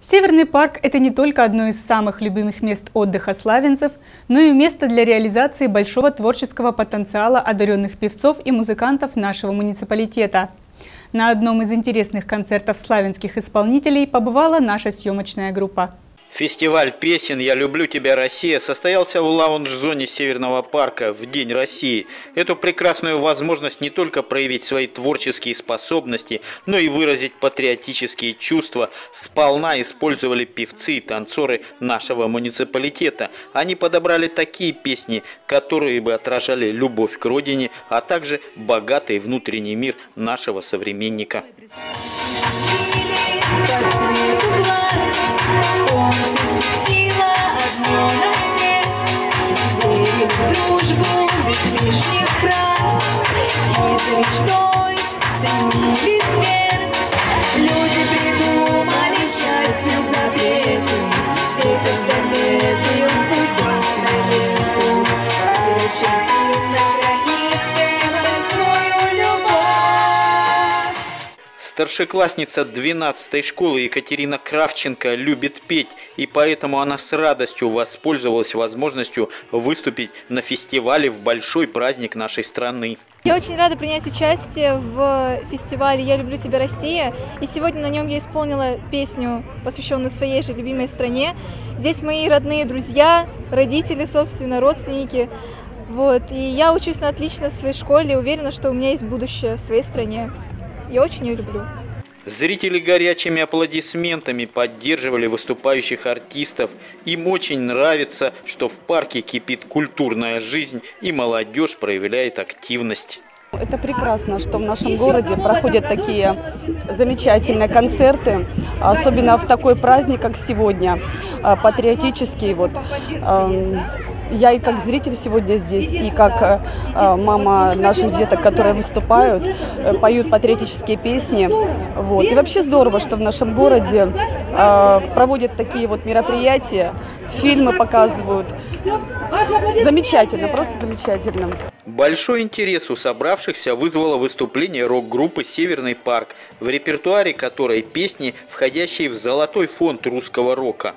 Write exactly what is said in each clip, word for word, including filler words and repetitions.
Северный парк – это не только одно из самых любимых мест отдыха славянцев, но и место для реализации большого творческого потенциала одаренных певцов и музыкантов нашего муниципалитета. На одном из интересных концертов славянских исполнителей побывала наша съемочная группа. Фестиваль песен «Я люблю тебя, Россия» состоялся в лаунж-зоне Северного парка в День России. Эту прекрасную возможность не только проявить свои творческие способности, но и выразить патриотические чувства сполна использовали певцы и танцоры нашего муниципалитета. Они подобрали такие песни, которые бы отражали любовь к родине, а также богатый внутренний мир нашего современника. Солнце светило одно на всех, верим в дружбу без лишних фраз, и за мечтой стремились вверх. Люди придумали счастью запреты, ветер заметил судьба на лету, превращайте на границе большую любовь. Старшеклассница двенадцатой школы Екатерина Кравченко любит петь, и поэтому она с радостью воспользовалась возможностью выступить на фестивале в большой праздник нашей страны. Я очень рада принять участие в фестивале «Я люблю тебя, Россия». И сегодня на нем я исполнила песню, посвященную своей же любимой стране. Здесь мои родные друзья, родители, собственно, родственники. Вот. И я учусь на отлично в своей школе, уверена, что у меня есть будущее в своей стране. Я очень ее люблю. Зрители горячими аплодисментами поддерживали выступающих артистов. Им очень нравится, что в парке кипит культурная жизнь и молодежь проявляет активность. Это прекрасно, что в нашем городе проходят такие замечательные концерты, особенно в такой праздник, как сегодня, патриотический. Вот. Я и как зритель сегодня здесь, и как мама наших деток, которые выступают, поют патриотические песни. Вот. И вообще здорово, что в нашем городе проводят такие вот мероприятия, фильмы показывают. Замечательно, просто замечательно. Большой интерес у собравшихся вызвало выступление рок-группы «Северный парк», в репертуаре которой песни, входящие в золотой фонд русского рока.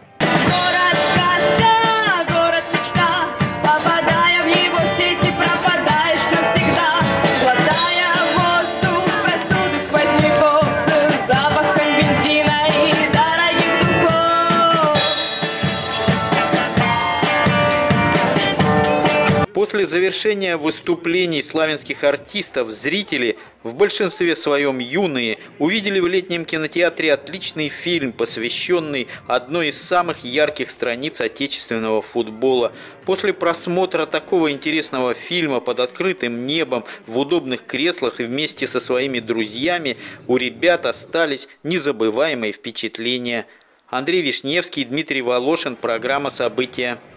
После завершения выступлений славянских артистов зрители, в большинстве своем юные, увидели в летнем кинотеатре отличный фильм, посвященный одной из самых ярких страниц отечественного футбола. После просмотра такого интересного фильма под открытым небом, в удобных креслах и вместе со своими друзьями, у ребят остались незабываемые впечатления. Андрей Вишневский, Дмитрий Волошин, программа «События».